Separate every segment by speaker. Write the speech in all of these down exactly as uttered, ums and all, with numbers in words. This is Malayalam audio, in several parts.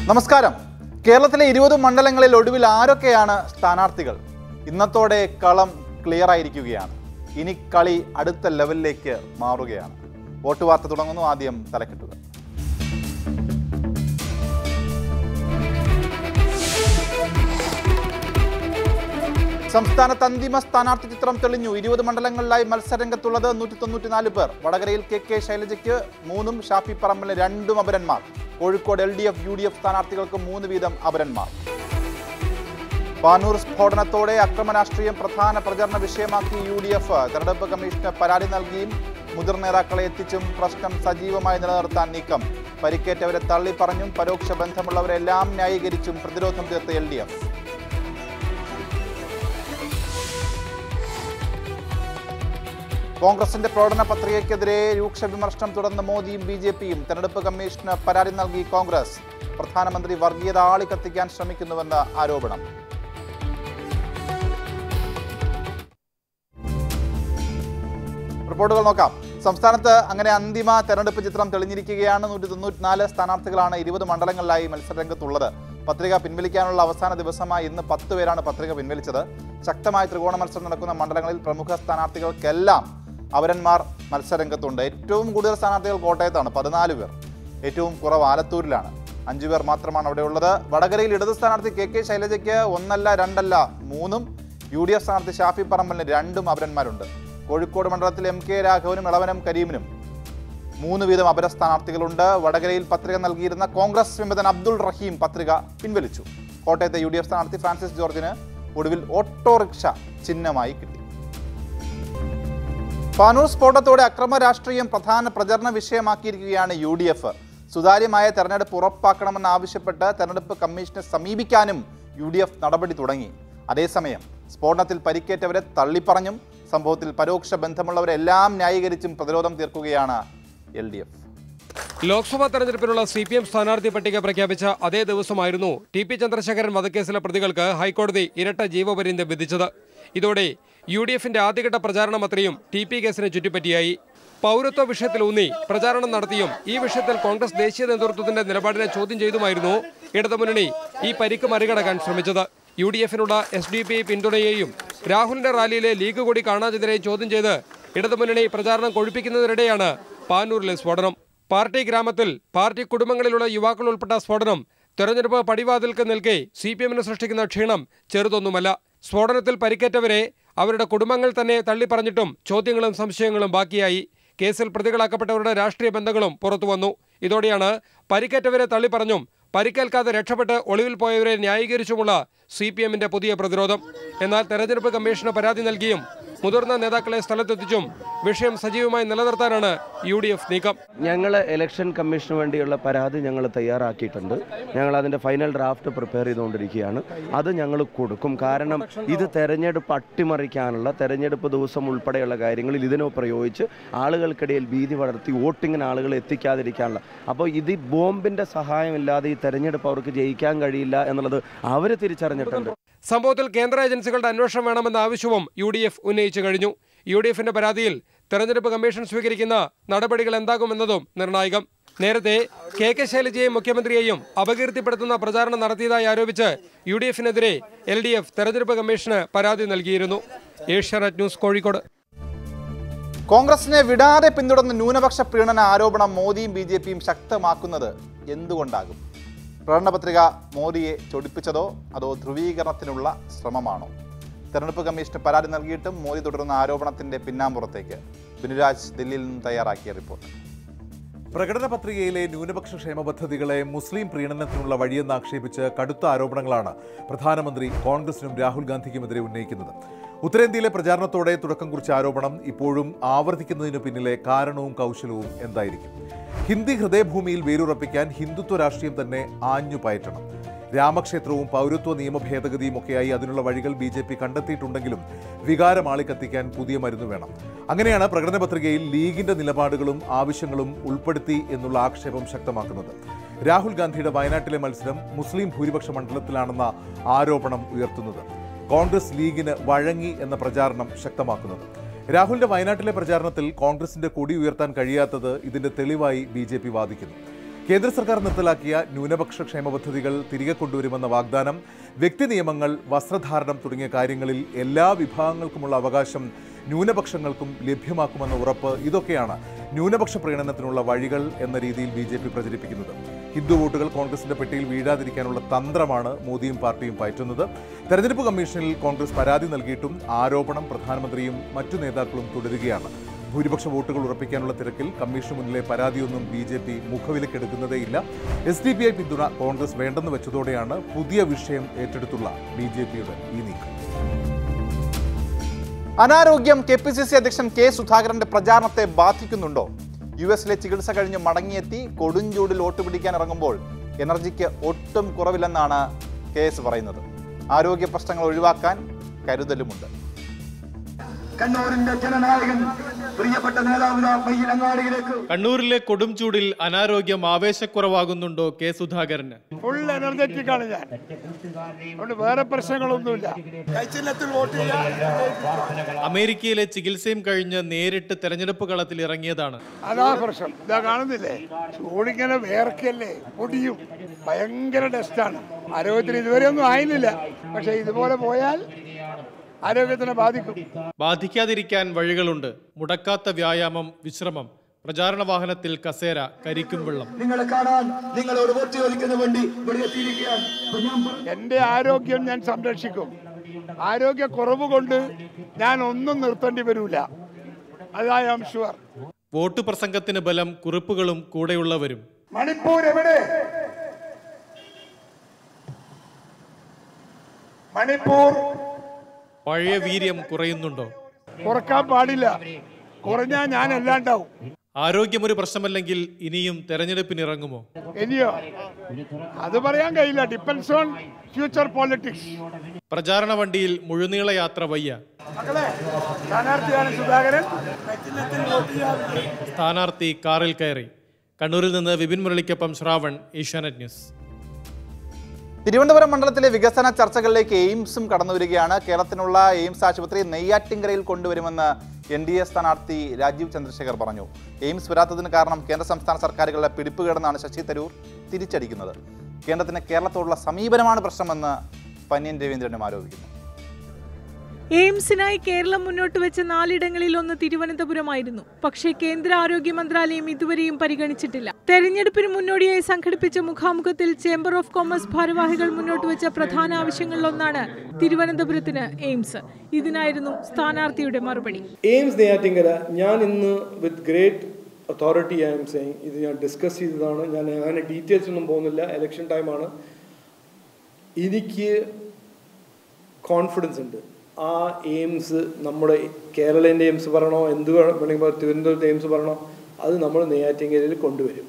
Speaker 1: നമസ്കാരം. കേരളത്തിലെ ഇരുപത് മണ്ഡലങ്ങളിൽ ഒടുവിൽ ആരൊക്കെയാണ് സ്ഥാനാർത്ഥികൾ? ഇന്നത്തോടെ കളം ക്ലിയർ ആയിരിക്കുകയാണ്. ഇനി കളി അടുത്ത ലെവലിലേക്ക് മാറുകയാണ്. വോട്ട് വാർത്ത തുടങ്ങുന്നു. ആദ്യം തലക്കെട്ടുകൾ. സംസ്ഥാനത്ത് അന്തിമ സ്ഥാനാർത്ഥി ചിത്രം തെളിഞ്ഞു. ഇരുപത് മണ്ഡലങ്ങളിലായി മത്സരരംഗത്തുള്ളത് നൂറ്റി തൊണ്ണൂറ്റിനാല് പേർ. വടകരയിൽ കെ കെ ശൈലജയ്ക്ക് മൂന്നും ഷാഫി പറമ്പിലിന് രണ്ടും അപരന്മാർ. Kozhikode L D F U D F സ്ഥാനാർത്ഥികൾക്ക് മൂന്ന് വീതം അപരന്മാർ. പാനൂർ സ്ഫോടനത്തോടെ അക്രമരാഷ്ട്രീയം പ്രധാന പ്രചരണ വിഷയമാക്കി യു ഡി എഫ്. തെരഞ്ഞെടുപ്പ് കമ്മീഷന് പരാതി നൽകിയും മുതിർന്ന നേതാക്കളെ എത്തിച്ചും പ്രശ്നം സജീവമായി നിലനിർത്താൻ നീക്കം. പരിക്കേറ്റവരെ തള്ളിപ്പറഞ്ഞും പരോക്ഷ ബന്ധമുള്ളവരെല്ലാം ന്യായീകരിച്ചും പ്രതിരോധം തീർത്ത എൽ ഡി എഫ്. കോൺഗ്രസിന്റെ പ്രകടന പത്രികയ്ക്കെതിരെ രൂക്ഷ വിമർശനം തുടർന്ന് മോദിയും ബി ജെ പിയും. തെരഞ്ഞെടുപ്പ് കമ്മീഷന് പരാതി നൽകി കോൺഗ്രസ്. പ്രധാനമന്ത്രി വർഗീയത ആളിക്കത്തിക്കാൻ ശ്രമിക്കുന്നുവെന്ന് ആരോപണം. റിപ്പോർട്ടുകൾ നോക്കാം. സംസ്ഥാനത്ത് അങ്ങനെ അന്തിമ തെരഞ്ഞെടുപ്പ് ചിത്രം തെളിഞ്ഞിരിക്കുകയാണ്. നൂറ്റി തൊണ്ണൂറ്റിനാല് സ്ഥാനാർത്ഥികളാണ് ഇരുപത് മണ്ഡലങ്ങളിലായി മത്സരരംഗത്തുള്ളത്. പത്രിക പിൻവലിക്കാനുള്ള അവസാന ദിവസമായി ഇന്ന് പത്ത് പേരാണ് പത്രിക പിൻവലിച്ചത്. ശക്തമായ ത്രികോണ മത്സരം നടക്കുന്ന മണ്ഡലങ്ങളിൽ പ്രമുഖ സ്ഥാനാർത്ഥികൾക്കെല്ലാം അപരന്മാർ മത്സരരംഗത്തുണ്ട്. ഏറ്റവും കൂടുതൽ സ്ഥാനാർത്ഥികൾ കോട്ടയത്താണ്, പതിനാല് പേർ. ഏറ്റവും കുറവ് ആലത്തൂരിലാണ്, അഞ്ചു പേർ മാത്രമാണ് അവിടെ ഉള്ളത്. വടകരയിൽ ഇടത് സ്ഥാനാർത്ഥി കെ കെ ശൈലജയ്ക്ക് ഒന്നല്ല രണ്ടല്ല മൂന്നും, യു ഡി എഫ് സ്ഥാനാർത്ഥി ഷാഫി പറമ്പലിന് രണ്ടും അപരന്മാരുണ്ട്. കോഴിക്കോട് മണ്ഡലത്തിൽ എം കെ രാഘവനും ഇളവനം കരീമിനും മൂന്ന് വീതം അപര സ്ഥാനാർത്ഥികളുണ്ട്. വടകരയിൽ പത്രിക നൽകിയിരുന്ന കോൺഗ്രസ് വിമതൻ അബ്ദുൾ റഹീം പത്രിക പിൻവലിച്ചു. കോട്ടയത്തെ യു ഡി എഫ് സ്ഥാനാർത്ഥി ഫ്രാൻസിസ് ജോർജിന് ഒടുവിൽ ഓട്ടോറിക്ഷ ചിഹ്നമായി കിട്ടി. പാനൂർ സ്ഫോടനത്തോടെ അക്രമ രാഷ്ട്രീയം പ്രധാന പ്രചരണ വിഷയമാക്കിയിരിക്കുകയാണ് യു ഡി എഫ്. സുതാര്യമായ തെരഞ്ഞെടുപ്പ് ഉറപ്പാക്കണമെന്നാവശ്യപ്പെട്ട് തെരഞ്ഞെടുപ്പ് കമ്മീഷനെ സമീപിക്കാനും യു ഡി എഫ് നടപടി തുടങ്ങി. അതേസമയം സ്ഫോടനത്തിൽ പരിക്കേറ്റവരെ തള്ളിപ്പറഞ്ഞും സംഭവത്തിൽ പരോക്ഷ ബന്ധമുള്ളവരെല്ലാം ന്യായീകരിച്ചും പ്രതിരോധം തീർക്കുകയാണ് എൽ ഡി എഫ്.
Speaker 2: ലോക്സഭാ തെരഞ്ഞെടുപ്പിനുള്ള സി പി എം സ്ഥാനാർത്ഥി പട്ടിക പ്രഖ്യാപിച്ച അതേ ദിവസമായിരുന്നു ടി പി ചന്ദ്രശേഖരൻ വധക്കേസിലെ പ്രതികൾക്ക് ഹൈക്കോടതി ഇരട്ട ജീവപര്യന്തം വിധിച്ചത്. ഇതോടെ യു ഡി എഫിന്റെ ആദ്യഘട്ട പ്രചാരണം അത്രയും ടി പി കേസിനെ ചുറ്റിപ്പറ്റിയായി. പൗരത്വ വിഷയത്തിലൂന്നി പ്രചാരണം നടത്തിയും ഈ വിഷയത്തിൽ കോൺഗ്രസ് ദേശീയ നേതൃത്വത്തിന്റെ നിലപാടിനെ ചോദ്യം ചെയ്തുമായിരുന്നു ഇടതുമുന്നണി ഈ പരിക്ക് മറികടക്കാൻ ശ്രമിച്ചത്. യു ഡി എഫിനുള്ള എസ് ഡി പി ഐ പിന്തുണയെയും രാഹുലിന്റെ റാലിയിലെ ലീഗ് കൂടി കാണാതിനെയും ചോദ്യം ചെയ്ത് ഇടതുമുന്നണി പ്രചാരണം കൊഴുപ്പിക്കുന്നതിനിടെയാണ് പാനൂരിലെ സ്ഫോടനം. പാർട്ടി ഗ്രാമത്തിൽ പാർട്ടി കുടുംബങ്ങളിലുള്ള യുവാക്കൾ ഉൾപ്പെട്ട സ്ഫോടനം തെരഞ്ഞെടുപ്പ് പടിവാതിൽക്ക് നിൽക്കെ സി പി എമ്മിന് സൃഷ്ടിക്കുന്ന ക്ഷീണം ചെറുതൊന്നുമല്ല. സ്ഫോടനത്തിൽ പരിക്കേറ്റവരെ അവരുടെ കുടുംബങ്ങൾ തന്നെ തള്ളിപ്പറഞ്ഞിട്ടും ചോദ്യങ്ങളും സംശയങ്ങളും ബാക്കിയായി. കേസിൽ പ്രതികളാക്കപ്പെട്ടവരുടെ രാഷ്ട്രീയ ബന്ധങ്ങളും പുറത്തുവന്നു. ഇതോടെയാണ് പരിക്കേറ്റവരെ തള്ളിപ്പറഞ്ഞും പരിക്കേൽക്കാതെ രക്ഷപ്പെട്ട് ഒളിവിൽ പോയവരെ ന്യായീകരിച്ചുമുള്ള സി പി എമ്മിന്റെ പുതിയ പ്രതിരോധം. എന്നാൽ തെരഞ്ഞെടുപ്പ് കമ്മീഷന് പരാതി നൽകിയും മുതിർന്ന നേതാക്കളെ സ്ഥലത്തെത്തിച്ചും വിഷയം സജീവമായി നിലനിർത്താനാണ് യു ഡി എഫ് നീക്കം.
Speaker 3: ഞങ്ങൾ ഇലക്ഷൻ കമ്മീഷന് വേണ്ടിയുള്ള പരാതി ഞങ്ങൾ തയ്യാറാക്കിയിട്ടുണ്ട്. ഞങ്ങൾ അതിൻ്റെ ഫൈനൽ ഡ്രാഫ്റ്റ് പ്രിപ്പയർ ചെയ്തുകൊണ്ടിരിക്കുകയാണ്. അത് ഞങ്ങൾ കൊടുക്കും. കാരണം ഇത് തെരഞ്ഞെടുപ്പ് അട്ടിമറിക്കാനുള്ള, തെരഞ്ഞെടുപ്പ് ദിവസം ഉൾപ്പെടെയുള്ള കാര്യങ്ങളിൽ ഇതിനെ പ്രയോഗിച്ച് ആളുകൾക്കിടയിൽ ഭീതി വളർത്തി വോട്ടിങ്ങിന് ആളുകളെ എത്തിക്കാതിരിക്കാനുള്ള, അപ്പോൾ ഇത് ബോംബിൻ്റെ സഹായമില്ലാതെ ഈ തെരഞ്ഞെടുപ്പ് അവർക്ക് ജയിക്കാൻ കഴിയില്ല എന്നുള്ളത് അവർ തിരിച്ചറിഞ്ഞിട്ടുണ്ട്.
Speaker 2: സംഭവത്തിൽ കേന്ദ്ര ഏജൻസികളുടെ അന്വേഷണം വേണമെന്ന ആവശ്യവും യു ഡി എഫ് ഉന്നയിച്ചു കഴിഞ്ഞു. യു ഡി എഫിന്റെ പരാതിയിൽ തെരഞ്ഞെടുപ്പ് കമ്മീഷൻ സ്വീകരിക്കുന്ന നടപടികൾ എന്താകുമെന്നതും നിർണായകം. നേരത്തെ കെ കെ ശൈലജയെയും മുഖ്യമന്ത്രിയെയും അപകീർത്തിപ്പെടുത്തുന്ന പ്രചാരണം നടത്തിയതായി ആരോപിച്ച് യു ഡി എഫിനെതിരെ എൽ ഡി എഫ് തെരഞ്ഞെടുപ്പ് കമ്മീഷന് പരാതി നൽകിയിരുന്നു. ഏഷ്യാനെറ്റ് ന്യൂസ്, കോഴിക്കോട്.
Speaker 1: കോൺഗ്രസിനെ വിടാതെ പിന്തുടർന്ന ന്യൂനപക്ഷ പ്രീണന ആരോപണം മോദിയും ബി ജെ പിയും ശക്തമാക്കുന്നത് എന്തുകൊണ്ടാകും? പ്രകടന പത്രിക മോദിയെ ചൊടിപ്പിച്ചതോ അതോ ധ്രുവീകരണത്തിനുള്ള ശ്രമമാണോ? തെരഞ്ഞെടുപ്പ് കമ്മീഷന് പരാതി നൽകിയിട്ടും മോദി തുടരുന്ന ആരോപണത്തിന്റെ പിന്നാമ്പുറത്തേക്ക് ബിനുരാജ് ദില്ലിയിൽ നിന്ന് തയ്യാറാക്കിയ റിപ്പോർട്ട്.
Speaker 4: പ്രകടന പത്രികയിലെ ന്യൂനപക്ഷ ക്ഷേമ പദ്ധതികളെ മുസ്ലിം പ്രീണനത്തിനുള്ള വഴിയെന്ന് ആക്ഷേപിച്ച് കടുത്ത ആരോപണങ്ങളാണ് പ്രധാനമന്ത്രി കോൺഗ്രസിനും രാഹുൽ ഗാന്ധിക്കുമെതിരെ ഉന്നയിക്കുന്നത്. ഉത്തരേന്ത്യയിലെ പ്രചാരണത്തോടെ തുടക്കം കുറിച്ച ആരോപണം ഇപ്പോഴും ആവർത്തിക്കുന്നതിനു പിന്നിലെ കാരണവും കൗശലവും എന്തായിരിക്കും? ഹിന്ദി ഹൃദയഭൂമിയിൽ വേരുറപ്പിക്കാൻ ഹിന്ദുത്വ രാഷ്ട്രീയം തന്നെ ആഞ്ഞു പയറ്റണം. രാമക്ഷേത്രവും പൗരത്വ നിയമ ഭേദഗതിയും ഒക്കെയായി അതിനുള്ള വഴികൾ ബി ജെ പി കണ്ടെത്തിയിട്ടുണ്ടെങ്കിലും വികാരം ആളിക്കത്തിക്കാൻ പുതിയ മരുന്ന് വേണം. അങ്ങനെയാണ് പ്രകടന പത്രികയിൽ ലീഗിന്റെ നിലപാടുകളും ആവശ്യങ്ങളും ഉൾപ്പെടുത്തി എന്നുള്ള ആക്ഷേപം ശക്തമാക്കുന്നത്. രാഹുൽ ഗാന്ധിയുടെ വയനാട്ടിലെ മത്സരം മുസ്ലിം ഭൂരിപക്ഷ മണ്ഡലത്തിലാണെന്ന ആരോപണം ഉയർത്തുന്നത്. കോൺഗ്രസ് ലീഗിന് വഴങ്ങി എന്ന പ്രചാരണം ശക്തമാക്കുന്നത്. രാഹുലിന്റെ വയനാട്ടിലെ പ്രചാരണത്തിൽ കോൺഗ്രസിന്റെ കൊടി ഉയർത്താൻ കഴിയാത്തത് ഇതിന്റെ തെളിവായി ബി ജെ പി വാദിക്കുന്നു. കേന്ദ്ര സർക്കാർ നിർത്തലാക്കിയ ന്യൂനപക്ഷ ക്ഷേമ പദ്ധതികൾ തിരികെ കൊണ്ടുവരുമെന്ന വാഗ്ദാനം, വ്യക്തി നിയമങ്ങൾ, വസ്ത്രധാരണം തുടങ്ങിയ കാര്യങ്ങളിൽ എല്ലാ വിഭാഗങ്ങൾക്കുമുള്ള അവകാശം ന്യൂനപക്ഷങ്ങൾക്കും ലഭ്യമാക്കുമെന്ന ഉറപ്പ്, ഇതൊക്കെയാണ് ന്യൂനപക്ഷ പ്രീണനത്തിനുള്ള വഴികൾ എന്ന രീതിയിൽ ബി ജെ പി പ്രചരിപ്പിക്കുന്നത്. ഹിന്ദു വോട്ടുകൾ കോൺഗ്രസിന്റെ പെട്ടിയിൽ വീഴാതിരിക്കാനുള്ള തന്ത്രമാണ് മോദിയും പാർട്ടിയും പയറ്റുന്നത്. തെരഞ്ഞെടുപ്പ് കമ്മീഷനിൽ കോൺഗ്രസ് പരാതി നൽകിയിട്ടും ആരോപണം പ്രധാനമന്ത്രിയും മറ്റു നേതാക്കളും തുടരുകയാണ്. ഭൂരിപക്ഷ വോട്ടുകൾ ഉറപ്പിക്കാനുള്ള തിരക്കിൽ കമ്മീഷന് മുന്നിലെ പരാതിയൊന്നും ബി ജെ പി മുഖവിലക്കെടുക്കുന്നതേയില്ല. എസ് ഡി പി ഐ പിന്തുണ കോൺഗ്രസ് വേണ്ടെന്ന് വെച്ചതോടെയാണ് പുതിയ വിഷയം ഏറ്റെടുത്തുള്ള ബി ജെ പിയുടെ ഈ നീക്കം.
Speaker 1: അനാരോഗ്യം കെ പി സി സി അധ്യക്ഷൻ കെ സുധാകരന്റെ പ്രചാരണത്തെ ബാധിക്കുന്നുണ്ടോ? യു എസിലെ ചികിത്സ കഴിഞ്ഞ് മടങ്ങിയെത്തി കൊടുഞ്ചൂടിൽ വോട്ട് പിടിക്കാൻ ഇറങ്ങുമ്പോൾ എനർജിക്ക് ഒട്ടും കുറവില്ലെന്നാണ് കെ എസ് പറയുന്നത്. ആരോഗ്യ പ്രശ്നങ്ങൾ ഒഴിവാക്കാൻ കരുതലുമുണ്ട്.
Speaker 5: കണ്ണൂരിന്റെ ജനനായകൻ പ്രിയപ്പെട്ട നേതാവ്
Speaker 6: കണ്ണൂരിലെ കൊടും ചൂടിൽ അനാരോഗ്യം ആവേശക്കുറവാകുന്നുണ്ടോ കെ സുധാകരന്?
Speaker 5: ഫുൾ എനർജറ്റിക് ആണ് ഞാൻ. അതുകൊണ്ട് വേറെ പ്രശ്നങ്ങളൊന്നുമില്ല.
Speaker 6: അമേരിക്കയിലെ ചികിത്സയും കഴിഞ്ഞ് നേരിട്ട് തെരഞ്ഞെടുപ്പ് കളത്തിൽ ഇറങ്ങിയതാണ്.
Speaker 5: അതാ പ്രശ്നം. ഇതാ കാണുന്നില്ലേ, ചൂടിങ്ങനെ വേർക്കല്ലേ, പൊടിയും, ഭയങ്കര ഡസ്റ്റാണ്. ആരോഗ്യത്തിന് ഇതുവരെ ഒന്നും ആയിരുന്നില്ല, പക്ഷെ ഇതുപോലെ പോയാൽ ആരോഗ്യത്തിനെ ബാധിക്കും.
Speaker 6: ബാധിക്കാതിരിക്കാൻ വഴികളുണ്ട്. മുടക്കാത്ത വ്യായാമം, വിശ്രമം, പ്രചാരണ വാഹനത്തിൽ കസേര, കരിക്കും വെള്ളം.
Speaker 5: നിങ്ങളെ കാണാൻ നിങ്ങളോട് വോട്ട് ചോദിക്കുന്ന വേണ്ടി എന്റെ ആരോഗ്യം ഞാൻ സംരക്ഷിക്കും. ആരോഗ്യ കുറവ് കൊണ്ട് ഞാൻ ഒന്നും നിർത്തേണ്ടി വരൂല. അതാ ഐ ആം ഷുവർ.
Speaker 6: വോട്ട് പ്രസംഗത്തിന് ബലം കുറിപ്പുകളും കൂടെയുള്ളവരും.
Speaker 5: മണിപ്പൂർ എവിടെ? മണിപ്പൂർ
Speaker 6: പഴയ വീര്യം കുറയുന്നുണ്ടോ?
Speaker 5: കുറക്കാൻ പാടില്ല. കുറഞ്ഞാൽ ഞാൻ എല്ലാണ്ടാവും.
Speaker 6: ആരോഗ്യം ഒരു പ്രശ്നമല്ലെങ്കിൽ ഇനിയും തെരഞ്ഞെടുപ്പിനിറങ്ങുമോ?
Speaker 5: ഇനിയോ അത് പറയാൻ കഴിയില്ല. Depends on future politics.
Speaker 6: പ്രചാരണ വണ്ടിയിൽ മുഴുനീള യാത്ര വയ്യ.
Speaker 5: സ്ഥാനാർത്ഥിയാണ് സുധാകരൻ.
Speaker 6: സ്ഥാനാർത്ഥി കാറിൽ കയറി. കണ്ണൂരിൽ നിന്ന് വിപിൻ മുരളിക്കൊപ്പം ശ്രാവൺ, ഏഷ്യാനെറ്റ് ന്യൂസ്.
Speaker 1: തിരുവനന്തപുരം മണ്ഡലത്തിലെ വികസന ചർച്ചകളിലേക്ക് എയിംസും കടന്നുവരികയാണ്. കേരളത്തിനുള്ള എയിംസ് ആശുപത്രി നെയ്യാറ്റിൻകരയിൽ കൊണ്ടുവരുമെന്ന് എൻ ഡി എ സ്ഥാനാർത്ഥി രാജീവ് ചന്ദ്രശേഖർ പറഞ്ഞു. എയിംസ് വരാത്തതിന് കാരണം കേന്ദ്ര സംസ്ഥാന സർക്കാരുകളുടെ പിടിപ്പുകേടെന്നാണ് ശശി തരൂർ തിരിച്ചടിക്കുന്നത്. കേന്ദ്രത്തിന് കേരളത്തോടുള്ള സമീപനമാണ് പ്രശ്നമെന്ന് പന്ന്യൻ രവീന്ദ്രനും ആരോപിക്കുന്നു.
Speaker 7: എയിംസിനായി കേരളം മുന്നോട്ട് വെച്ച നാലിടങ്ങളിൽ ഒന്ന് തിരുവനന്തപുരമായിരുന്നു. പക്ഷേ കേന്ദ്ര ആരോഗ്യ മന്ത്രാലയം ഇതുവരെയും പരിഗണിച്ചിട്ടില്ല. തെരഞ്ഞെടുപ്പിന് മുന്നോടിയായി സംഘടിപ്പിച്ച മുഖാമുഖത്തിൽ ചേംബർ ഓഫ് കൊമേഴ്സ് ഭാരവാഹികൾ മുന്നോട്ട് വെച്ച പ്രധാന ആവശ്യങ്ങളിലൊന്നാണ് തിരുവനന്തപുരത്തിന് എയിംസ്. ഇതിനായിരുന്നു സ്ഥാനാർത്ഥിയുടെ മറുപടി.
Speaker 8: എയിംസ് നെയ്യാറ്റിൻകര ഞാൻ ഇന്ന് with great authority I am saying ഇത് ഞാൻ ഡിസ്കസ് ചെയ്തതാണ്. ഞാൻ അങ്ങനെ ഡീറ്റെയിൽസ് ഒന്നും പോകുന്നില്ല. ഇലക്ഷൻ ടൈമാണ്. എനിക്ക് കോൺഫിഡൻസ് ഉണ്ട്. ആ എയിംസ് നമ്മുടെ കേരളേൻ്റെ എയിംസ് പറയണോ, എന്ത് വേണമെങ്കിൽ തിരുവനന്തപുരത്ത് എയിംസ് പറയണോ, അത് നമ്മൾ നെയ്യാറ്റിൻകരയിൽ കൊണ്ടുവരും.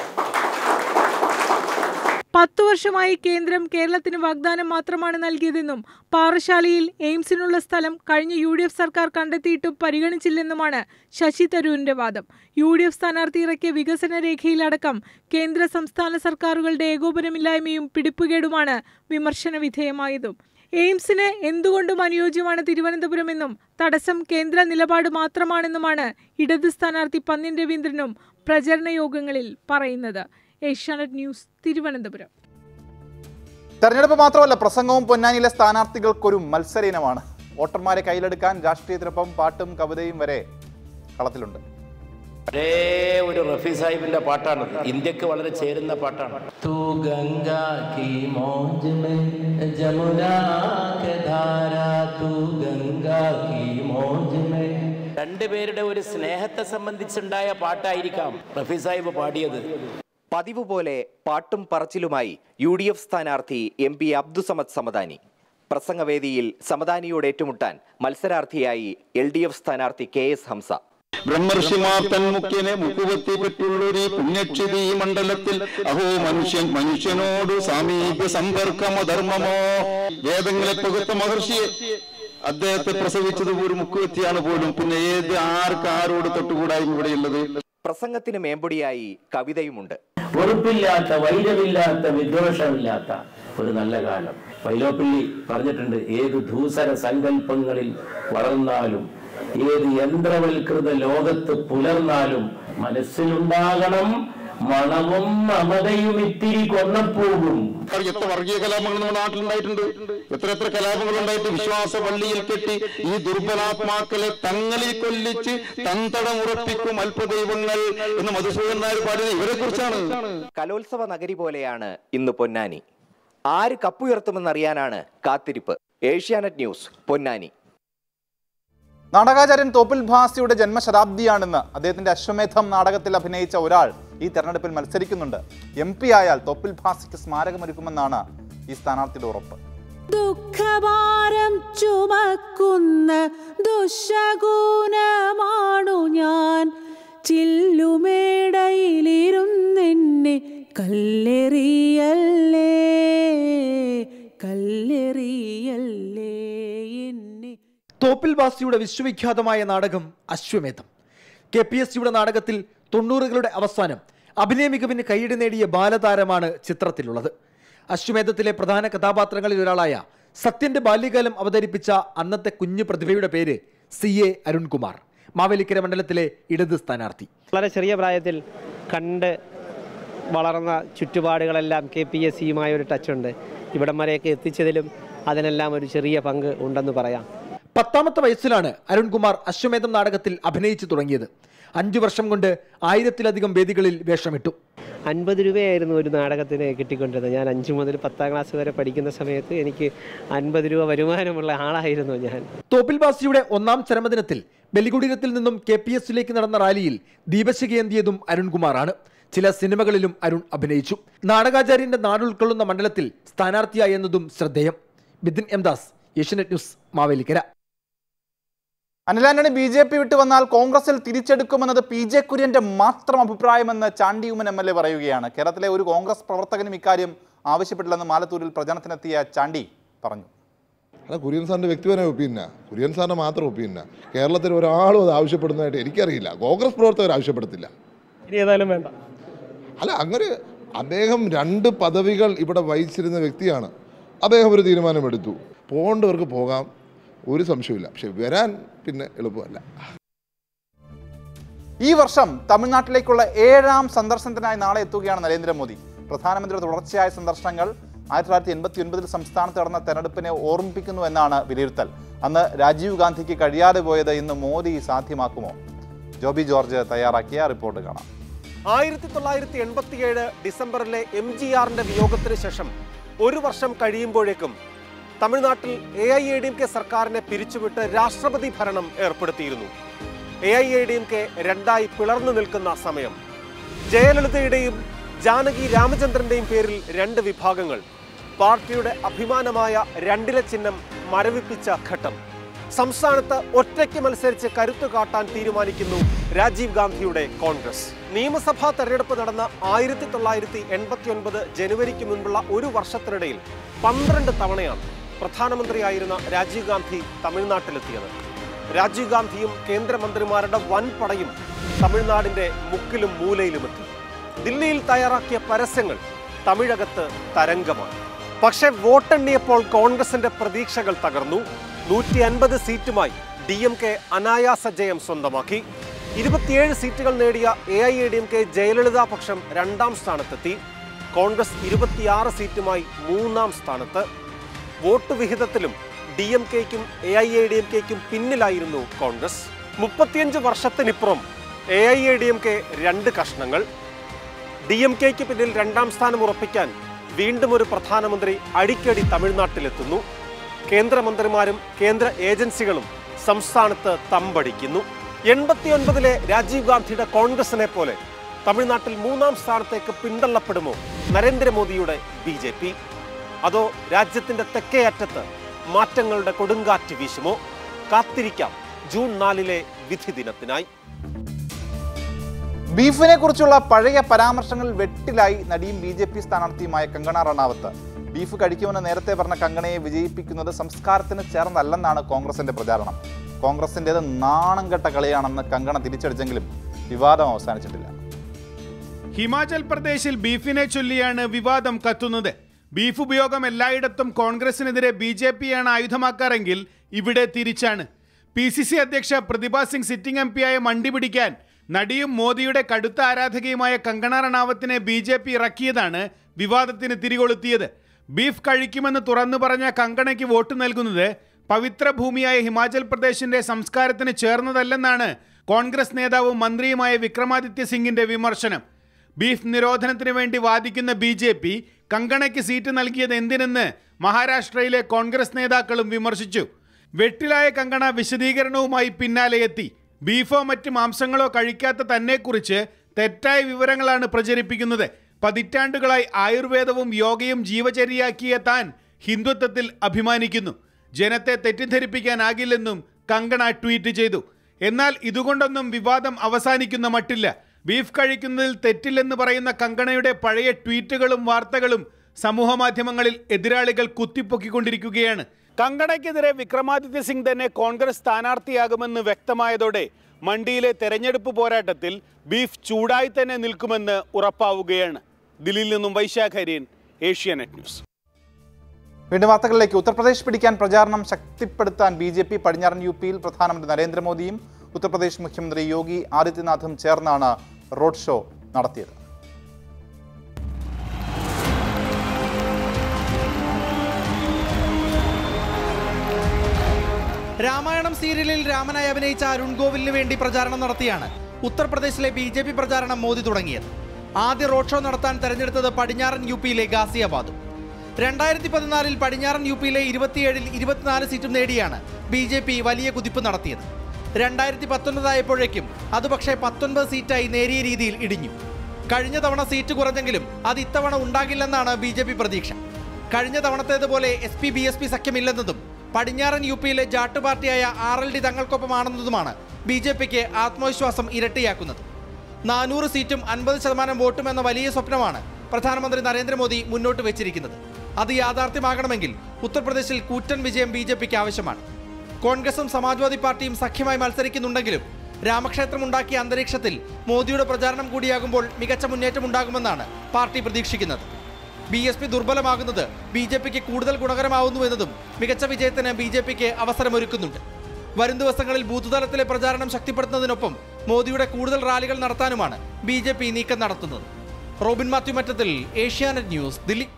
Speaker 7: പത്തു വർഷമായി കേന്ദ്രം കേരളത്തിന് വാഗ്ദാനം മാത്രമാണ് നൽകിയതെന്നും പാറശാലയിൽ എയിംസിനുള്ള സ്ഥലം കഴിഞ്ഞ യു ഡി എഫ് സർക്കാർ കണ്ടെത്തിയിട്ടും പരിഗണിച്ചില്ലെന്നുമാണ് ശശി തരൂരിന്റെ വാദം. യു ഡി എഫ് സ്ഥാനാർത്ഥി ഇറക്കിയ വികസന രേഖയിലടക്കം കേന്ദ്ര സംസ്ഥാന സർക്കാരുകളുടെ ഏകോപനമില്ലായ്മയും പിടിപ്പുകേടുമാണ് വിമർശന വിധേയമായതും. എയിംസിന് എന്തുകൊണ്ടും അനുയോജ്യമാണ് തിരുവനന്തപുരമെന്നും തടസ്സം കേന്ദ്ര നിലപാട് മാത്രമാണെന്നുമാണ് ഇടത് സ്ഥാനാർത്ഥി പന്ന്യൻ രവീന്ദ്രനും പ്രചരണ യോഗങ്ങളിൽ പറയുന്നത്. ഏഷ്യാനെറ്റ് ന്യൂസ്, തിരുവനന്തപുരം.
Speaker 1: തെരഞ്ഞെടുപ്പ് മാത്രമല്ല, പ്രസംഗവും പൊന്നാനിയിലെ സ്ഥാനാർത്ഥികൾക്കൊരു മത്സര ഇനമാണ്. വോട്ടർമാരെ കയ്യിലെടുക്കാൻ രാഷ്ട്രീയത്തിനൊപ്പം പാട്ടും കവിതയും വരെ കളത്തിലുണ്ട്.
Speaker 9: ഒരേ ഒരു റഫി സാഹിബിന്റെ പാട്ടാണത്. ഇന്ത്യക്ക് വളരെ ചേരുന്ന പാട്ടാണ്. തൂ ഗംഗാ കി മൗജ് മേ ജമുനാ കെ ധാരാ തൂ ഗംഗാ കി മൗജ് മേ. രണ്ടുപേരുടെ ഒരു സ്നേഹത്തെ സംബന്ധിച്ചുണ്ടായ പാട്ടായിരിക്കാം റഫി സാഹിബ് പാടിയത്.
Speaker 10: പതിവ് പോലെ പാട്ടും പറച്ചിലുമായി യു ഡി എഫ് സ്ഥാനാർത്ഥി എം പി അബ്ദുസമദ് സമദാനി. പ്രസംഗവേദിയിൽ സമദാനിയോട് ഏറ്റുമുട്ടാൻ മത്സരാർത്ഥിയായി എൽ ഡി എഫ് സ്ഥാനാർത്ഥി കെ എസ് ഹംസ.
Speaker 11: ബ്രഹ്മർഷിമാർ തന്മുഖ്യനെ മുക്കുവത്തി പറ്റുള്ളൊരു പുണ്യക്ഷിതി മണ്ഡലത്തിൽ അഹോ മനുഷ്യൻ മനുഷ്യനോട് സാമീപ്യ സമ്പർക്കമോ ധർമ്മമോ. വേദങ്ങളെ പകുത്ത മഹർഷിയെ അദ്ദേഹത്തെ പ്രസവിച്ചത് ഒരു മുക്കുവത്തിയാണ് പോലും. പിന്നെ ഏത് ആർക്ക് ആരോട് തൊട്ടുകൂടായ്മ ഇവിടെയുള്ളത്.
Speaker 10: പ്രസംഗത്തിന് മേമ്പൊടിയായി കവിതയുമുണ്ട്.
Speaker 9: വെറുപ്പില്ലാത്ത, വൈരമില്ലാത്ത, വിദ്വേഷമില്ലാത്ത ഒരു നല്ല കാലം. വൈലോപ്പിള്ളി പറഞ്ഞിട്ടുണ്ട്, ഏത് ധൂസര സങ്കല്പങ്ങളിൽ വളർന്നാലും ഏത് യന്ത്രവൽകൃത ലോകത്ത് പുലർന്നാലും മനസ്സിലുണ്ടാകണം മണവും മമതയും ഇത്തിരി കൊന്നപ്പോകും.
Speaker 11: എത്ര വർഗീയ കലാപങ്ങൾ നമ്മുടെ നാട്ടിലുണ്ടായിട്ടുണ്ട്, എത്ര എത്ര കലാപങ്ങൾ ഉണ്ടായിട്ട് വിശ്വാസ പള്ളിയിൽ കെട്ടി ഈ ദുർബലാത്മാക്കളെ തങ്ങളിൽ കൊല്ലിച്ച് തന്തടം ഉറപ്പിക്കും അല്പദൈവങ്ങൾ എന്ന് മധുസൂദൻ നായർ പാടിയത് ഇവരെ കുറിച്ചാണ്.
Speaker 10: കലോത്സവ നഗരി പോലെയാണ് ഇന്ന് പൊന്നാനി. ആര് കപ്പുയർത്തുമെന്നറിയാനാണ് കാത്തിരിപ്പ്. ഏഷ്യാനെറ്റ് ന്യൂസ്, പൊന്നാനി.
Speaker 1: നാടകാചാര്യൻ തോപ്പിൽ ഭാസിയുടെ ജന്മശതാബ്ദിയാണെന്ന് അദ്ദേഹത്തിന്റെ അശ്വമേധം നാടകത്തിൽ അഭിനയിച്ച ഒരാൾ ഈ തെരഞ്ഞെടുപ്പിൽ മത്സരിക്കുന്നുണ്ട്. എം പി ആയാൽ തോപ്പിൽ ഭാസിക്ക് സ്മാരകമൊരുക്കുമെന്നാണ് ഈ സ്ഥാനാർത്ഥിയുടെ ഉറപ്പ്.
Speaker 12: ദുഃഖഭാരം ചുമക്കുന്ന ദുശഗുണമാണു ഞാൻ, ചില്ലുമേടയിലിരുന്നെന്നെ കല്ലെറിയല്ലേ കല്ലെറിയല്ലേ എന്നെ.
Speaker 13: തോപ്പിൽ ഭാസിയുടെ വിശ്വവിഖ്യാതമായ നാടകം അശ്വമേധം. കെ പി എസ് സിയുടെ നാടകത്തിൽ തൊണ്ണൂറുകളുടെ അവസാനം അഭിനയ മികവിന് കൈയ്യടി നേടിയ ബാലതാരമാണ് ചിത്രത്തിലുള്ളത്. അശ്വമേധത്തിലെ പ്രധാന കഥാപാത്രങ്ങളിൽ ഒരാളായ സത്യന്റെ ബാല്യകാലം അവതരിപ്പിച്ച അന്നത്തെ കുഞ്ഞു പ്രതിഭയുടെ പേര് സി എ അരുൺകുമാർ, മാവേലിക്കര മണ്ഡലത്തിലെ ഇടത് സ്ഥാനാർത്ഥി.
Speaker 14: വളരെ ചെറിയ പ്രായത്തിൽ കണ്ട് വളർന്ന ചുറ്റുപാടുകളെല്ലാം കെ പി എസ് സിയുമായ ഒരു ടച്ചുണ്ട്. ഇവിടം വരെയൊക്കെ എത്തിച്ചതിലും അതിനെല്ലാം ഒരു ചെറിയ പങ്ക് ഉണ്ടെന്ന് പറയാം.
Speaker 13: പത്താമത്തെ വയസ്സിലാണ് അരുൺകുമാർ അശ്വമേധം നാടകത്തിൽ അഭിനയിച്ചു തുടങ്ങിയത്. അഞ്ചു വർഷം കൊണ്ട് ആയിരത്തിലധികം വേദികളിൽ വേഷമിട്ടു.
Speaker 14: അൻപത് രൂപയായിരുന്നു ഒരു നാടകത്തിന് കിട്ടിക്കൊണ്ടിരുന്നത്. ഞാൻ അഞ്ചു മുതൽ പത്താം ക്ലാസ് വരെ പഠിക്കുന്ന സമയത്ത് എനിക്ക് അൻപത് രൂപ വരുമാനമുള്ള ആളായിരുന്നു ഞാൻ.
Speaker 13: തോപ്പിൽ ഭാസിയുടെ ഒന്നാം ചരമദിനത്തിൽ ബലികുടീരത്തിൽ നിന്നും കെ പി എസിലേക്ക് നടന്ന റാലിയിൽ ദീപശിഖയേന്തിയതും അരുൺകുമാറാണ്. ചില സിനിമകളിലും അരുൺ അഭിനയിച്ചു. നാടകാചാര്യന്റെ നാടുൾക്കൊള്ളുന്ന മണ്ഡലത്തിൽ സ്ഥാനാർത്ഥിയായി എന്നതും ശ്രദ്ധേയം. Bidin M Das, Asianet news, Mavelikkara.
Speaker 1: Anil Antony B J P വിട്ടു വന്നാൽ കോൺഗ്രസിൽ തിരിച്ചെടുക്കുമെന്നത് പി ജെ കുര്യന്റെ മാത്രം അഭിപ്രായമെന്ന് Chandy Oommen M L A പറയുകയാണ്. കേരളത്തിലെ ഒരു കോൺഗ്രസ് പ്രവർത്തകനും ഇക്കാര്യം ആവശ്യപ്പെട്ടില്ലെന്ന് മാലത്തൂരിൽ പ്രചരണത്തിനെത്തിയ ചാണ്ടി പറഞ്ഞു.
Speaker 15: അല്ല, കുര്യൻ സാറിൻ്റെ വ്യക്തിപരമായ ഒപ്പീനിയനാണ്, കുര്യൻ സാറിൻ്റെ മാത്രം ഒപ്പീനിയനാണ്. കേരളത്തിൽ ഒരാളും അത് ആവശ്യപ്പെടുന്നതായിട്ട് എനിക്കറിയില്ല. കോൺഗ്രസ് പ്രവർത്തകർ ആവശ്യപ്പെടത്തില്ല.
Speaker 14: ഇനി ഏതായാലും വേണ്ട.
Speaker 15: അല്ല, അങ്ങനെ അദ്ദേഹം രണ്ട് പദവികൾ ഇവിടെ വഹിച്ചിരുന്ന വ്യക്തിയാണ്. അദ്ദേഹം ഒരു തീരുമാനമെടുത്തു. പോകേണ്ടവർക്ക് പോകാം, ഒരു സംശയമില്ല. പക്ഷെ വരാൻ പിന്നെ എളുപ്പമല്ല.
Speaker 1: ഈ വർഷം തമിഴ്നാട്ടിലേക്കുള്ള ഏഴാം സന്ദർശനത്തിനായി നാളെ എത്തുകയാണ് നരേന്ദ്രമോദി. പ്രധാനമന്ത്രിയുടെ തുടർച്ചയായ സന്ദർശനങ്ങൾ ആയിരത്തി തൊള്ളായിരത്തി എൺപത്തി ഒൻപതിൽ സംസ്ഥാനത്ത് നടന്ന തെരഞ്ഞെടുപ്പിനെ ഓർമ്മിപ്പിക്കുന്നു എന്നാണ് വിലയിരുത്തൽ. അന്ന് രാജീവ് ഗാന്ധിക്ക് കഴിയാതെ പോയത് ഇന്ന് മോദി സാധ്യമാക്കുമോ? ജോബി ജോർജ് തയ്യാറാക്കിയ റിപ്പോർട്ട് കാണാം.
Speaker 16: ആയിരത്തി തൊള്ളായിരത്തി എൺപത്തിയേഴ് ഡിസംബറിലെ എം ജി ആറിന്റെ വിയോഗത്തിന് ശേഷം ഒരു വർഷം കഴിയുമ്പോഴേക്കും തമിഴ്നാട്ടിൽ A I A D M K സർക്കാരിനെ പിരിച്ചുവിട്ട് രാഷ്ട്രപതി ഭരണം ഏർപ്പെടുത്തിയിരുന്നു. A I A D M K രണ്ടായി പിളർന്നു നിൽക്കുന്ന സമയം. ജയലളിതയുടെയും ജാനകി രാമചന്ദ്രന്റെയും പേരിൽ രണ്ട് വിഭാഗങ്ങൾ. പാർട്ടിയുടെ അഭിമാനമായ രണ്ടില ചിഹ്നം മരവിപ്പിച്ച ഘട്ടം. സംസ്ഥാനത്ത് ഒറ്റയ്ക്ക് മത്സരിച്ച് കരുത്തു കാട്ടാൻ തീരുമാനിക്കുന്നു രാജീവ് ഗാന്ധിയുടെ കോൺഗ്രസ്. നിയമസഭാ തെരഞ്ഞെടുപ്പ് നടന്ന ആയിരത്തി തൊള്ളായിരത്തി എൺപത്തി ഒൻപത് ജനുവരിക്ക് മുൻപുള്ള ഒരു വർഷത്തിനിടയിൽ പന്ത്രണ്ട് തവണയാണ് പ്രധാനമന്ത്രിയായിരുന്ന രാജീവ് ഗാന്ധി തമിഴ്നാട്ടിലെത്തിയത്. രാജീവ് ഗാന്ധിയും കേന്ദ്രമന്ത്രിമാരുടെ വൻപടയും തമിഴ്നാടിന്റെ മുക്കിലും മൂലയിലുമെത്തി. ദില്ലിയിൽ തയ്യാറാക്കിയ പരസ്യങ്ങൾ തമിഴകത്ത് തരംഗമാണ്. പക്ഷേ വോട്ടെണ്ണിയപ്പോൾ കോൺഗ്രസിന്റെ പ്രതീക്ഷകൾ തകർന്നു. നൂറ്റി അൻപത് സീറ്റുമായി ഡി എം കെ അനായാസ ജയം സ്വന്തമാക്കി. ഇരുപത്തിയേഴ് സീറ്റുകൾ നേടിയ A I A D M K Jayalalithaa പക്ഷം രണ്ടാം സ്ഥാനത്തെത്തി. കോൺഗ്രസ് ഇരുപത്തിയാറ് സീറ്റുമായി മൂന്നാം സ്ഥാനത്ത്. വോട്ട് വിഹിതത്തിലും ഡി എം കെക്കും A I A D M കെക്കും പിന്നിലായിരുന്നു കോൺഗ്രസ്. മുപ്പത്തിയഞ്ച് വർഷത്തിനിപ്പുറം A I A D M K രണ്ട് കഷ്ണങ്ങൾ. ഡി എം കെക്ക് പിന്നിൽ രണ്ടാം സ്ഥാനം ഉറപ്പിക്കാൻ വീണ്ടും ഒരു പ്രധാനമന്ത്രി അടിക്കടി തമിഴ്നാട്ടിലെത്തുന്നു. കേന്ദ്രമന്ത്രിമാരും കേന്ദ്ര ഏജൻസികളും സംസ്ഥാനത്ത് തമ്പടിക്കുന്നു. എൺപത്തിയൊൻപതിലെ രാജീവ് ഗാന്ധിയുടെ കോൺഗ്രസിനെ പോലെ തമിഴ്നാട്ടിൽ മൂന്നാം സ്ഥാനത്തേക്ക് പിന്തള്ളപ്പെടുമോ നരേന്ദ്രമോദിയുടെ ബി ജെ പി? അതോ രാജ്യത്തിന്റെ തെക്കേ അറ്റത്ത് മാറ്റങ്ങളുടെ കൊടുങ്കാറ്റ് വീശുമോ? കാത്തിരിക്കാം ജൂൺ നാലിലെ വിധി ദിനത്തിനായി.
Speaker 1: ബീഫിനെ കുറിച്ചുള്ള പഴയ പരാമർശങ്ങളിൽ വെട്ടിലായി നടിയും ബി ജെ പി സ്ഥാനാർത്ഥിയുമായ കങ്കണ റണാവത്ത്. ബീഫ് കഴിക്കുമെന്ന് നേരത്തെ പറഞ്ഞ കങ്കണയെ വിജയിപ്പിക്കുന്നത് സംസ്കാരത്തിന് ചേർന്നല്ലെന്നാണ് കോൺഗ്രസിന്റെ പ്രചാരണം. കോൺഗ്രസിൻ്റെത് നാണം കെട്ട കളിയാണെന്ന് കങ്കണ തിരിച്ചടിച്ചെങ്കിലും വിവാദം അവസാനിച്ചിട്ടില്ല.
Speaker 17: ഹിമാചൽ പ്രദേശിൽ ബീഫിനെ ചൊല്ലിയാണ് വിവാദം കത്തുന്നത്. ബീഫ് ഉപയോഗം എല്ലായിടത്തും കോൺഗ്രസിനെതിരെ ബി ജെ പിയാണ് ആയുധമാക്കാറെങ്കിൽ ഇവിടെ തിരിച്ചാണ്. പി സി സി അധ്യക്ഷ പ്രതിഭ സിംഗ് സിറ്റിംഗ് എം പിയായ മണ്ടി പിടിക്കാൻ നടിയും മോദിയുടെ കടുത്ത ആരാധകയുമായ കങ്കണ റണാവത്തിനെ ബി ജെ പി ഇറക്കിയതാണ് വിവാദത്തിന് തിരികൊളുത്തിയത്. ബീഫ് കഴിക്കുമെന്ന് തുറന്നു പറഞ്ഞ കങ്കണയ്ക്ക് വോട്ട് നൽകുന്നത് പവിത്ര ഭൂമിയായ ഹിമാചൽ പ്രദേശിന്റെ സംസ്കാരത്തിന് ചേർന്നതല്ലെന്നാണ് കോൺഗ്രസ് നേതാവും മന്ത്രിയുമായ വിക്രമാദിത്യ സിംഗിന്റെ വിമർശനം. ബീഫ് നിരോധനത്തിന് വേണ്ടി വാദിക്കുന്ന ബി ജെ പി കങ്കണയ്ക്ക് സീറ്റ് നൽകിയത് എന്തിനെന്ന് മഹാരാഷ്ട്രയിലെ കോൺഗ്രസ് നേതാക്കളും വിമർശിച്ചു. വെട്ടിലായ കങ്കണ വിശദീകരണവുമായി പിന്നാലെ എത്തി. ബീഫോ മറ്റ് മാംസങ്ങളോ കഴിക്കാത്ത തന്നെക്കുറിച്ച് തെറ്റായ വിവരങ്ങളാണ് പ്രചരിപ്പിക്കുന്നത്. പതിറ്റാണ്ടുകളായി ആയുർവേദവും യോഗയും ജീവചര്യയാക്കിയ താൻ ഹിന്ദുത്വത്തിൽ അഭിമാനിക്കുന്നു. ജനത്തെ തെറ്റിദ്ധരിപ്പിക്കാനാകില്ലെന്നും കങ്കണ ട്വീറ്റ് ചെയ്തു. എന്നാൽ ഇതുകൊണ്ടൊന്നും വിവാദം അവസാനിക്കുന്ന മട്ടില്ല. ബീഫ് കഴിക്കുന്നതിൽ തെറ്റില്ലെന്ന് പറയുന്ന കങ്കണയുടെ പഴയ ട്വീറ്റുകളും വാർത്തകളും സമൂഹമാധ്യമങ്ങളിൽ എതിരാളികൾ കുത്തിപ്പൊക്കിക്കൊണ്ടിരിക്കുകയാണ്. കങ്കണയ്ക്കെതിരെ വിക്രമാദിത്യ സിംഗ് തന്നെ കോൺഗ്രസ് സ്ഥാനാർത്ഥിയാകുമെന്ന് വ്യക്തമായതോടെ മണ്ഡിയിലെ തെരഞ്ഞെടുപ്പ് പോരാട്ടത്തിൽ ബീഫ് ചൂടായി തന്നെ നിൽക്കുമെന്ന് ഉറപ്പാവുകയാണ്. ദില്ലിയിൽ നിന്നും വൈശാഖ് ഹരിയൻ, ഏഷ്യാനെറ്റ് ന്യൂസ്.
Speaker 1: വീണ്ടും വാർത്തകളിലേക്ക്. ഉത്തർപ്രദേശ് പിടിക്കാൻ പ്രചാരണം ശക്തിപ്പെടുത്താൻ ബി ജെ പി പടിഞ്ഞാറൻ യു പിയിൽ പ്രധാനമന്ത്രി നരേന്ദ്രമോദിയും ഉത്തർപ്രദേശ് മുഖ്യമന്ത്രി യോഗി ആദിത്യനാഥും ചേർന്നാണ് റോഡ് ഷോ നടത്തിയത്.
Speaker 13: രാമായണം സീരിയലിൽ രാമനായി അഭിനയിച്ച അരുൺ ഗോവിലിന് വേണ്ടി പ്രചാരണം നടത്തിയാണ് ഉത്തർപ്രദേശിലെ ബി ജെ പി പ്രചാരണം മോദി തുടങ്ങിയത്. ആദ്യ റോഡ് ഷോ നടത്താൻ തെരഞ്ഞെടുത്തത് പടിഞ്ഞാറൻ യു പിയിലെ ഗാസിയാബാദും. രണ്ടായിരത്തി പതിനാലിൽ പടിഞ്ഞാറൻ യു പിയിലെ ഇരുപത്തിയേഴിൽ ഇരുപത്തിനാല് സീറ്റും നേടിയാണ് ബി ജെ പി വലിയ കുതിപ്പ് നടത്തിയത്. രണ്ടായിരത്തി പത്തൊൻപതായപ്പോഴേക്കും അത് പക്ഷേ പത്തൊൻപത് സീറ്റായി നേരിയ രീതിയിൽ ഇടിഞ്ഞു. കഴിഞ്ഞ തവണ സീറ്റ് കുറഞ്ഞെങ്കിലും അത് ഇത്തവണ ഉണ്ടാകില്ലെന്നാണ് ബി ജെ പി പ്രതീക്ഷ. കഴിഞ്ഞ തവണത്തേതുപോലെ S P B S P സഖ്യമില്ലെന്നതും പടിഞ്ഞാറൻ യു പിയിലെ ജാട്ട് പാർട്ടിയായ ആർ എൽ ഡി തങ്ങൾക്കൊപ്പമാണെന്നതുമാണ് ബി ജെ പിക്ക് ആത്മവിശ്വാസം ഇരട്ടിയാക്കുന്നത്. നാനൂറ് സീറ്റും അൻപത് ശതമാനം വോട്ടും എന്ന വലിയ സ്വപ്നമാണ് പ്രധാനമന്ത്രി നരേന്ദ്രമോദി മുന്നോട്ട് വെച്ചിരിക്കുന്നത്. അത് യാഥാർത്ഥ്യമാകണമെങ്കിൽ ഉത്തർപ്രദേശിൽ കൂറ്റൻ വിജയം ബി ജെ പിക്ക് ആവശ്യമാണ്. കോൺഗ്രസും സമാജ്വാദി പാർട്ടിയും സഖ്യമായി മത്സരിക്കുന്നുണ്ടെങ്കിലും രാമക്ഷേത്രം ഉണ്ടാക്കിയ അന്തരീക്ഷത്തിൽ മോദിയുടെ പ്രചാരണം കൂടിയാകുമ്പോൾ മികച്ച മുന്നേറ്റം ഉണ്ടാകുമെന്നാണ് പാർട്ടി പ്രതീക്ഷിക്കുന്നത്. ബി എസ് പി ദുർബലമാകുന്നത് ബി ജെ പിക്ക് കൂടുതൽ ഗുണകരമാവുന്നുവെന്നതും മികച്ച വിജയത്തിന് ബി ജെ പിക്ക് അവസരമൊരുക്കുന്നുണ്ട്. വരും ദിവസങ്ങളിൽ ബൂത്ത് തലത്തിലെ പ്രചാരണം ശക്തിപ്പെടുത്തുന്നതിനൊപ്പം മോദിയുടെ കൂടുതൽ റാലികൾ നടത്താനുമാണ് ബി ജെ പി നീക്കം നടത്തുന്നത്. റോബിൻ മാത്യു മറ്റത്തിൽ, ഏഷ്യാനെറ്റ് ന്യൂസ്, ദില്ലി.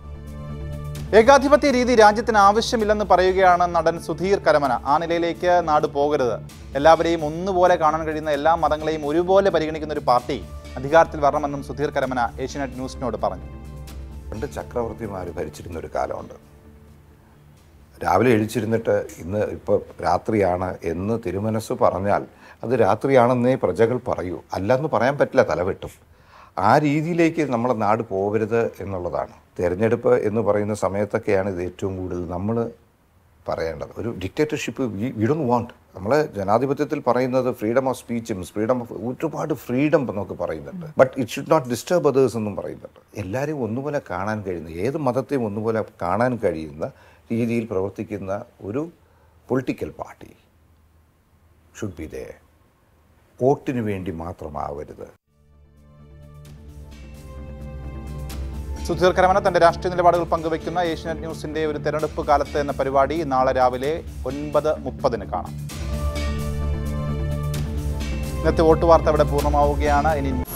Speaker 1: ഏകാധിപത്യ രീതി രാജ്യത്തിന് ആവശ്യമില്ലെന്ന് പറയുകയാണ് നടൻ സുധീർ കരമന. ആ നിലയിലേക്ക് നാട് പോകരുത്. എല്ലാവരെയും ഒന്നുപോലെ കാണാൻ കഴിയുന്ന എല്ലാ മതങ്ങളെയും ഒരുപോലെ പരിഗണിക്കുന്ന ഒരു പാർട്ടി അധികാരത്തിൽ വരണമെന്നും സുധീർ കരമന ഏഷ്യാനെറ്റ് ന്യൂസിനോട് പറഞ്ഞു.
Speaker 18: പണ്ട് ചക്രവർത്തിമാർ ഭരിച്ചിരുന്ന ഒരു കാലമുണ്ട്. രാവിലെ എഴുച്ചിരുന്നിട്ട് ഇന്ന് ഇപ്പോൾ രാത്രിയാണ് എന്ന് തിരുമനസ് പറഞ്ഞാൽ അത് രാത്രിയാണെന്നേ പ്രജകൾ പറയൂ. അല്ലെന്ന് പറയാൻ പറ്റില്ല, തലവെട്ടും. ആ രീതിയിലേക്ക് നമ്മളെ നാട് പോകരുത് എന്നുള്ളതാണ്. തിരഞ്ഞെടുപ്പ് എന്ന് പറയുന്ന സമയത്തൊക്കെയാണ് ഇത് ഏറ്റവും കൂടുതൽ നമ്മൾ പറയേണ്ടത്. ഒരു ഡിക്റ്റേറ്റർഷിപ്പ് വി ഡോണ്ട് വാണ്ട്. നമ്മളെ ജനാധിപത്യത്തിൽ പറയുന്നത് ഫ്രീഡം ഓഫ് സ്പീച്ചും ഫ്രീഡം ഓഫ് ഒരുപാട് ഫ്രീഡം എന്നൊക്കെ പറയുന്നുണ്ട്. But it should not disturb others എന്നും പറയുന്നുണ്ട്. എല്ലാവരെയും ഒന്നുപോലെ കാണാൻ കഴിയുന്ന, ഏത് മതത്തെയും ഒന്നുപോലെ കാണാൻ കഴിയുന്ന രീതിയിൽ പ്രവർത്തിക്കുന്ന ഒരു political party should be there. വോട്ടിന് വേണ്ടി മാത്രമാവരുത്.
Speaker 1: സുധീർ കരമന തന്റെ രാഷ്ട്രീയ നിലപാടുകൾ പങ്കുവയ്ക്കുന്ന ഏഷ്യാനെറ്റ് ന്യൂസിന്റെ ഒരു തെരഞ്ഞെടുപ്പ് കാലത്ത് എന്ന പരിപാടി നാളെ രാവിലെ ഒൻപത് മുപ്പതിന് കാണാം. ഇന്നത്തെ വോട്ട് വാർത്ത ഇവിടെ പൂർണ്ണമാവുകയാണ്. ഇനി